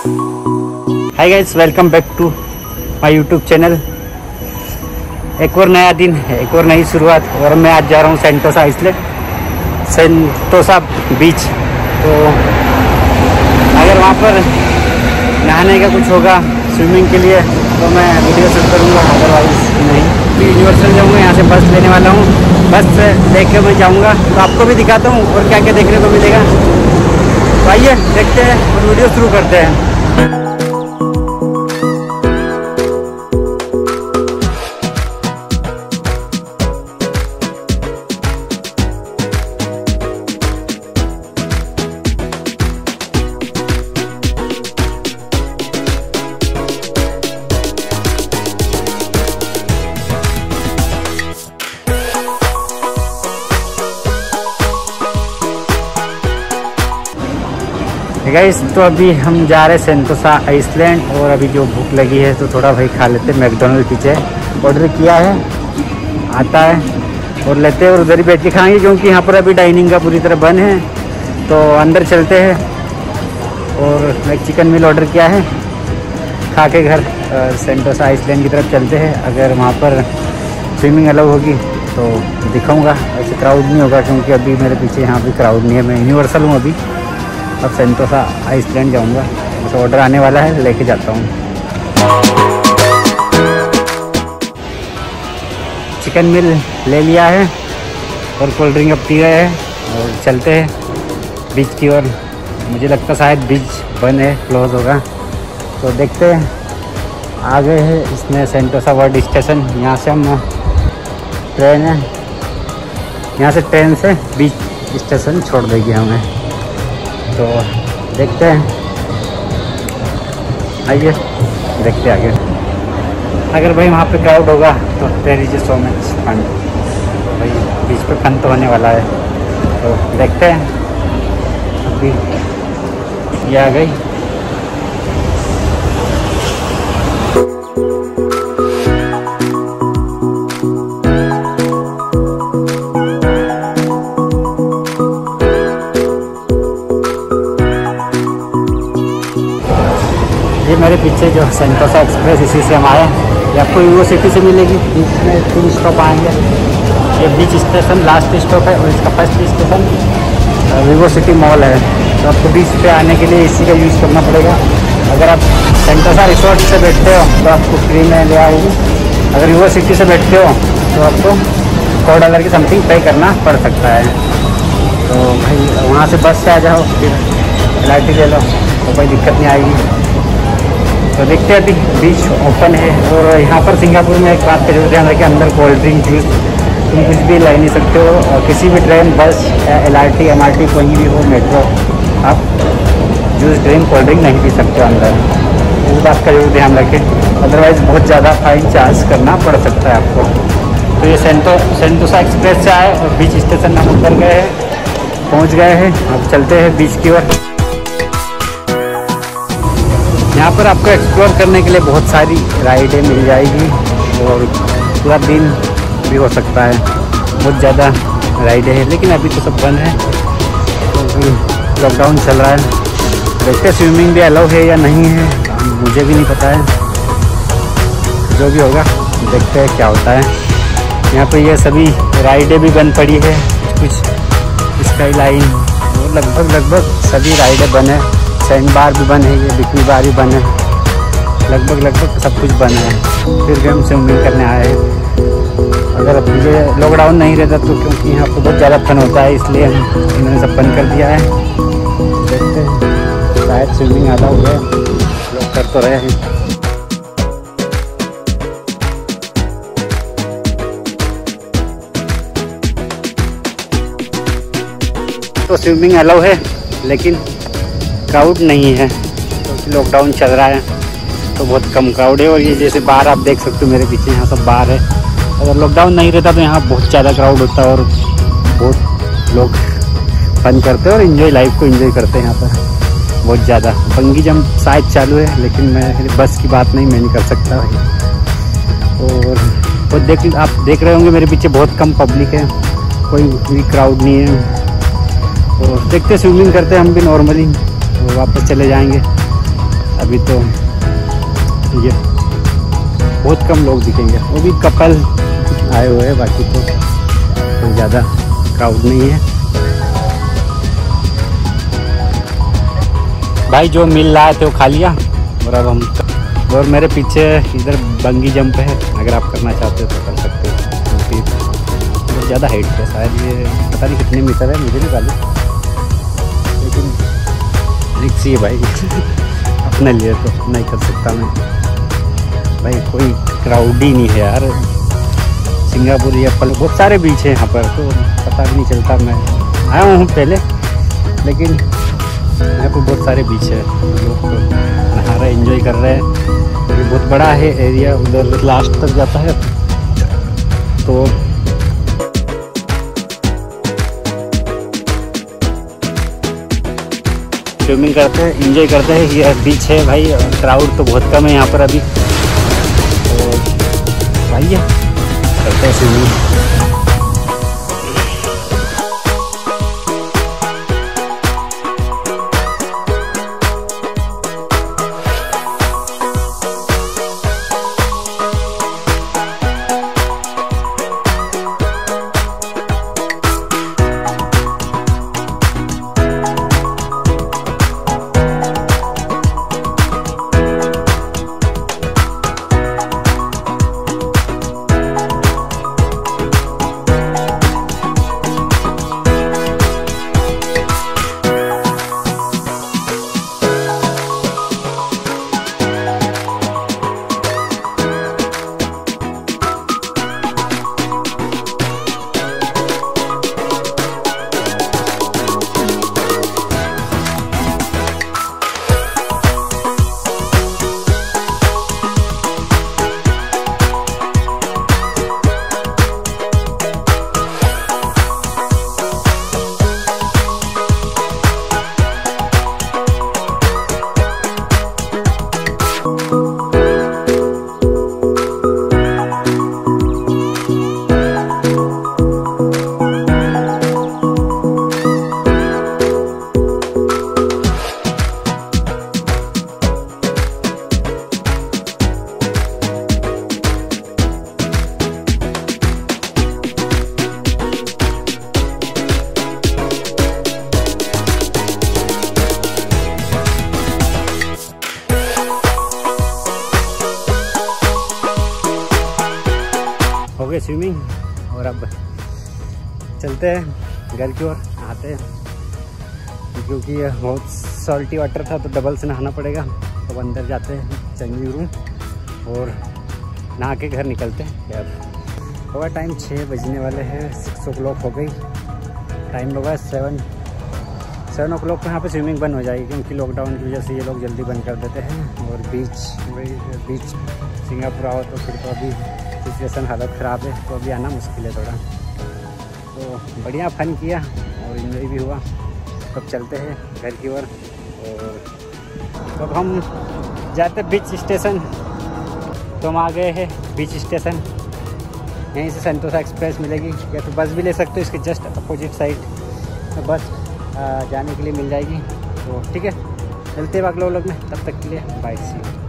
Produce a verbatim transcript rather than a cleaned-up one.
Hi guys, welcome back to my YouTube channel. एक और नया दिन, एक और नई शुरुआत। और मैं आज जा रहा हूँ सेंटोसा आइसलैंड, सेंटोसा बीच। तो अगर वहाँ पर नहाने का कुछ होगा स्विमिंग के लिए तो मैं वीडियो शूट करूँगा, अदरवाइज नहीं। मैं यूनिवर्सल जाऊँगा, यहाँ से बस लेने वाला हूँ। बस लेके मैं जाऊँगा तो आपको भी दिखाता हूँ और क्या क्या देखने को मिलेगा। तो आइए देखते हैं और वीडियो शुरू करते हैं। गाइस, तो अभी हम जा रहे हैं सेंटोसा आइसलैंड। और अभी जो भूख लगी है तो थोड़ा भाई खा लेते हैं। मैकडोनल्ड पीछे ऑर्डर किया है, आता है और लेते हैं और उधर ही बैठ के खाएंगे, क्योंकि यहाँ पर अभी डाइनिंग का पूरी तरह बंद है। तो अंदर चलते हैं और एक चिकन मील ऑर्डर किया है, खा के घर सेंटोसा आइसलैंड की तरफ चलते हैं। अगर वहाँ पर स्विमिंग अलाउ होगी तो दिखाऊँगा, ऐसे क्राउड नहीं होगा, क्योंकि अभी मेरे पीछे यहाँ भी क्राउड नहीं है। मैं यूनिवर्सल हूँ अभी, अब सेंटोसा आइसलैंड जाऊंगा। तो ऑर्डर आने वाला है, लेके जाता हूँ। चिकन मिल ले लिया है और कोल्ड ड्रिंक अब पी रहे हैं और चलते हैं बीच की ओर। मुझे लगता शायद बीच बंद है, क्लोज होगा, तो देखते हैं। आगे है इसमें सेंटोसा वर्ल्ड स्टेशन। यहाँ से हम ट्रेन है, यहाँ से ट्रेन से बीच स्टेशन छोड़ देगी हमें। तो देखते हैं, आइए देखते हैं आगे। अगर भाई वहाँ पे क्राउड होगा तो there is so much fun. भाई बीच पे फन तो होने वाला है, तो देखते हैं। अभी ये आ गई। ये मेरे पीछे जो सेंटोसा एक्सप्रेस, इसी से हम आए। ये आपको यूरो सिटी से मिलेगी। बीच में तीन स्टॉप आएंगे। ये बीच स्टेशन लास्ट स्टॉप है और इसका first station Vivo City Mall है। तो आपको बीच पे आने के लिए इसी का यूज़ करना पड़ेगा। अगर आप सेंटोसा रिसोर्ट से बैठते हो तो आपको फ्री में ले आएगी। अगर वीवो सिटी से बैठते हो तो आपको सौ डॉलर की समथिंग पे करना पड़ सकता है। तो भाई वहाँ से बस से आ जाओ, फिर एल आर टी ले लो, तो कोई दिक्कत नहीं आएगी। तो देखते हैं, अभी बीच ओपन है। और यहाँ पर सिंगापुर में एक बात का जरूर ध्यान रखें, अंदर कोल्ड ड्रिंक जूस तुम कुछ भी ला नहीं सकते हो। और किसी भी train, bus, L R T, M R T कोई भी हो, मेट्रो, आप जूस, ड्रिंक, कोल्ड ड्रिंक नहीं पी सकते हो अंदर। इस बात का जरूर ध्यान रखें, अदरवाइज़ बहुत ज़्यादा फाइन चार्ज करना पड़ सकता है आपको। तो ये सेंटो सेंटोसा एक्सप्रेस से आए और बीच स्टेशन हम उतर गए हैं, पहुँच गए हैं। अब चलते हैं बीच की ओर। यहाँ पर आपको एक्सप्लोर करने के लिए बहुत सारी राइडें मिल जाएगी और पूरा दिन भी हो सकता है। बहुत ज़्यादा राइडें हैं, लेकिन अभी तो सब बंद है क्योंकि तो लॉकडाउन चल रहा है। देखते स्विमिंग भी अलाउ है या नहीं है, मुझे भी नहीं पता है। जो भी होगा देखते हैं क्या होता है। यहाँ पर ये सभी राइडें भी बंद पड़ी है, कुछ स्काई लाइन और लगभग लगभग सभी राइडें बंद है। सैंड बार भी बन है, ये बिकनी बार भी बन है, लगभग लगभग सब कुछ बन है। फिर भी हम स्विमिंग करने आए हैं। अगर ये लॉकडाउन नहीं रहता तो, क्योंकि यहाँ पर बहुत ज़्यादा फन होता है, इसलिए हम इन्होंने सब बंद कर दिया है। देखते हैं, शायद स्विमिंग आधा हो गया, लोग कर तो रहे हैं। तो स्विमिंग अलाउ है, लेकिन क्राउड नहीं है, क्योंकि लॉकडाउन चल रहा है तो बहुत कम क्राउड है। और ये जैसे बार आप देख सकते हो मेरे पीछे, यहाँ सब बार है। अगर लॉकडाउन नहीं रहता तो यहाँ बहुत ज़्यादा क्राउड होता है और बहुत लोग फन करते हैं और इन्जॉय, लाइफ को एंजॉय करते हैं यहाँ पर बहुत ज़्यादा। बंगी जंप शायद चालू है, लेकिन मैं बस की बात नहीं मैं नहीं कर सकता भाई। और तो देख आप देख रहे होंगे मेरे पीछे बहुत कम पब्लिक है, कोई भी क्राउड नहीं है। तो देखते स्विमिंग करते हैं हम भी नॉर्मली, तो वापस चले जाएंगे। अभी तो ये बहुत कम लोग दिखेंगे, वो भी कपल आए हुए हैं, बाकी तो कोई ज़्यादा क्राउड नहीं है। भाई जो मिल रहा है तो खा लिया और अब हम, और मेरे पीछे इधर बंगी जंप है, अगर आप करना चाहते हो तो कर सकते हो, क्योंकि बहुत ज़्यादा हाइट है, शायद ये पता नहीं कितने मीटर है, मुझे नहीं मालूम, लेकिन रिक्स ही है भाई अपने लिए तो नहीं कर सकता मैं भाई, कोई क्राउड ही नहीं है यार। सिंगापुर या पल बहुत सारे बीच हैं यहाँ पर, तो पता भी नहीं चलता। मैं आया हूँ पहले, लेकिन यहाँ पर बहुत सारे बीच है, लोग तो नहा रहे, एंजॉय कर रहे हैं। ये बहुत बड़ा है एरिया, उधर लास्ट तक जाता है, तो स्विमिंग करते हैं, एंजॉय करते हैं। ये बीच है भाई, क्राउड तो बहुत कम है यहाँ पर अभी, तो भाई करते हैं स्विमिंग। हो गए स्विमिंग, और अब चलते हैं घर की ओर, नहाते हैं, क्योंकि ये बहुत सॉल्टी वाटर था तो डबल से नहाना पड़ेगा। तो अंदर जाते हैं चेंजिंग रूम और नहा के घर निकलते हैं। अब होगा टाइम छः बजने वाले हैं, सिक्स ओ क्लॉक हो गई, टाइम होगा सेवन सेवन ओ क्लॉक को यहाँ पर स्विमिंग बंद हो जाएगी, क्योंकि लॉकडाउन की वजह से ये लोग जल्दी बंद कर देते हैं। और बीच बीच सिंगापुर आओ तो फिर तो अभी सिचुएशन हालत ख़राब है, तो अभी आना मुश्किल है थोड़ा। तो बढ़िया फन किया और इन्जॉय भी हुआ। अब चलते हैं घर की ओर, और अब हम जाते बीच स्टेशन। तो हम आ गए हैं बीच स्टेशन, यहीं से संतोषा एक्सप्रेस मिलेगी, या तो बस भी ले सकते हो, इसके जस्ट अपोजिट साइड तो बस आ, जाने के लिए मिल जाएगी। तो ठीक है, चलते हैं अगले व्लॉग में, तब तक के लिए बाय, सी यू।